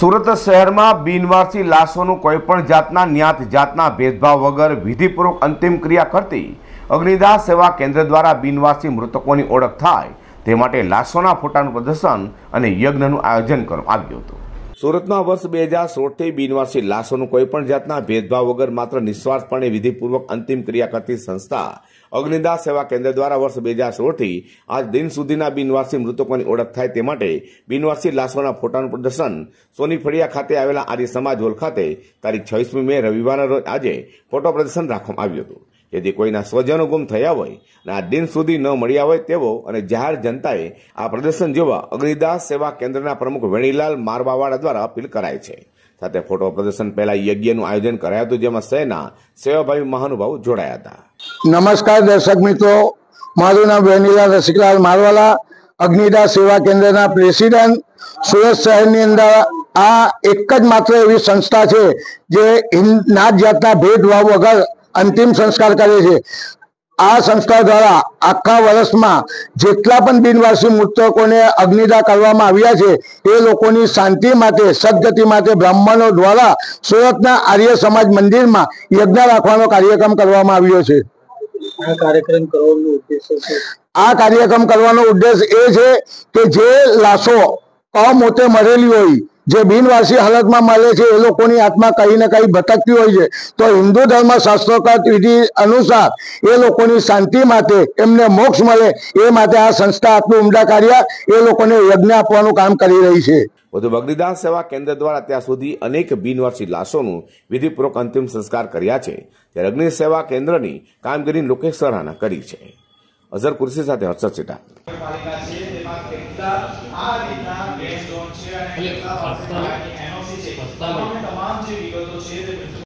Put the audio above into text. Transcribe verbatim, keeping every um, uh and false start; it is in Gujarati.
સુરત શહેરમાં બિનવારસી લાશોનું કોઈપણ જાતના જ્ઞાત જાતના ભેદભાવ વગર વિધિપૂર્વક અંતિમ ક્રિયા કરતી અગ્નિદાહ સેવા કેન્દ્ર દ્વારા બિનવારસી મૃતકોની ઓળખ થાય તે માટે લાશોના ફોટાનું પ્રદર્શન અને યજ્ઞનું આયોજન કરવામાં આવ્યું હતું। સુરતમાં વર્ષ બે હજાર સોળથી બિનવારસી લાશોનું કોઈપણ જાતના ભેદભાવ વગર માત્ર નિસ્વાર્થપણે વિધિપૂર્વક અંતિમ ક્રિયા કરતી સંસ્થા અગ્નિદાહ સેવા કેન્દ્ર દ્વારા વર્ષ બે હજાર સોળથી આજ દિન સુધીના બિનવારસી મૃતકોની ઓળખ થાય તે માટે બિનવારસી લાશોના ફોટાનું પ્રદર્શન સોની ફળિયા ખાતે આવેલા આર્ય સમાજ હોલ ખાતે તારીખ છવ્વીસમી મે રવિવારના રોજ આજે ફોટો પ્રદર્શન રાખવામાં આવ્યું હતું। यदि कोईना स्वजनो गुम थया होय ने आ दिन सुधी न मळ्या होय तेवो अने जाहेर जनताए आ प्रदर्शन जोवा अग्निदाह सेवा केन्द्रना प्रमुख वेणीलाल मारवावाड़ा द्वारा अपील कराई छे। साथे फोटो प्रदर्शन पहला यज्ञનું आयोजन करायुं हतुं जेमां शहेरना सेवाभावी महानुभाव जोड़ाया हता। नमस्कार दर्शक मित्रों, मारुं नाम वेणीलाल रसिकलाल मारवाला, अग्निदाह सेवा केन्द्रना प्रेसिडेंट। सूरत शहરની અંદર આ એક જ માત્ર એવી સંસ્થા છે જે નાત જાતના ભેદભાવ વગર अंतिम संस्कार करे छे। आ संस्था द्वारा आखा वर्षमां जेटला पण बिनवारसी मृतकोने अग्निदाह करवामां आव्या छे ए लोकोनी शांति माटे सद्गति माटे ब्राह्मणो द्वारा सूरतना आर्य समाज मंदिरमां यज्ञ राखवानो कार्यक्रम करवामां आव्यो छे। आ कार्यक्रम करवानो उद्देश्य छे आ कार्यक्रम करवानो उद्देश्य ए छे के जे लाशो अमोते मरेली होय जे बिनवारसी हालत में मरे छे ए लोकोनी आत्मा कहीं न कहीं भटकती होय छे तो हिंदू धर्म शास्त्रोक्त विधि अनुसार ए लोकोनी शांति माटे एमने मोक्ष मळे ए माटे आ संस्था आटલું ઉમદા કાર્ય ए लोकोने यज्ञ आपवानुं काम करी रही छे। વધુ અગ્નિદાહ સેવા કેન્દ્ર દ્વારા ત્યાં સુધી અનેક બિનવારસી લાશોનું વિધિપૂર્વક અંતિમ સંસ્કાર કર્યા છે ત્યારે અગ્નિ સેવા કેન્દ્રની કામગીરીની લોકોએ સરાહના કરી છે। અઝર કુરશી સાથે હર્ષદ સેઠા। તમામ જે વિગતો છે